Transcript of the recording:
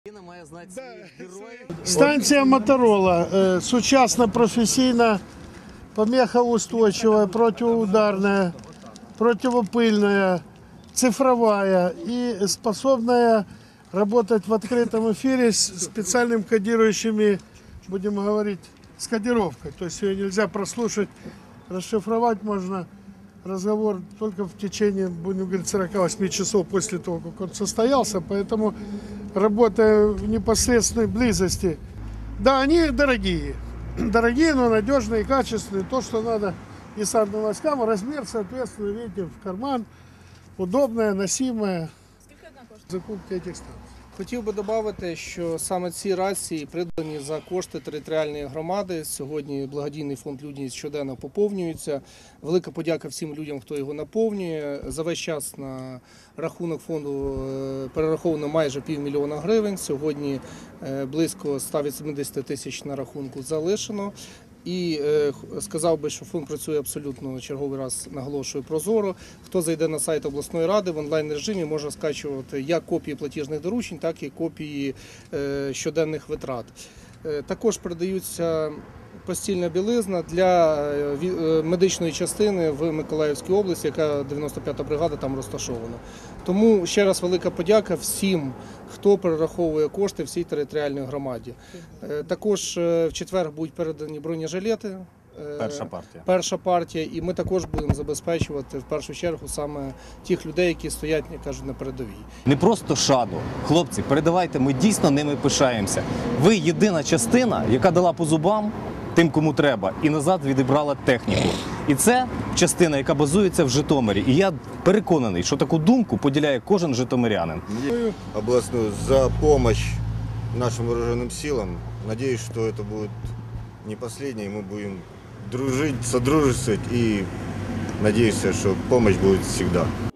Станція Моторола, сучасна, професійна, помехоустойчивая, противоударная, противопыльная, цифровая и способная работать в открытом эфире с специальными кодирующими, будем говорить, с кодировкой. То есть ее нельзя прослушать, расшифровать можно разговор только в течение, будем говорить, 48 часов после того, как он состоялся. Поэтому, работая в непосредственной близости, да, они дорогие. Дорогие, но надежные, качественные. То, что надо десантным войскам. Размер, соответственно, видите, в карман. Удобная, носимая. Скільки одна коштує? Закупки этих станций. Хотів би додати, що саме ці рації придбані за кошти територіальної громади. Сьогодні благодійний фонд «Людяність» щоденно поповнюється. Велика подяка всім людям, хто його наповнює. За весь час на рахунок фонду перераховано майже 500 000 гривень. Сьогодні близько 180 тисяч на рахунку залишено. І сказав би, що фонд працює абсолютно, черговий раз наголошую, прозоро. Хто зайде на сайт обласної ради, в онлайн-режимі може скачувати як копії платіжних доручень, так і копії щоденних витрат. Також передаються постільна білизна для медичної частини в Миколаївській області, яка 95-та бригада там розташована. Тому ще раз велика подяка всім, хто перераховує кошти всій територіальній громаді. Також в четвер будуть передані бронежилети. Перша партія. І ми також будемо забезпечувати в першу чергу саме тих людей, які стоять, як кажуть, на передовій. Не просто шаду. Хлопці, передавайте, ми дійсно ними пишаємося. Ви єдина частина, яка дала по зубам тим, кому треба, і назад відібрала техніку. І це частина, яка базується в Житомирі. І я переконаний, що таку думку поділяє кожен житомирянин. Областную за помощь нашим вооруженным силам. Надеюсь, что это будет не последнее, мы будем дружить, содружествовать и надеюсь, что помощь будет всегда.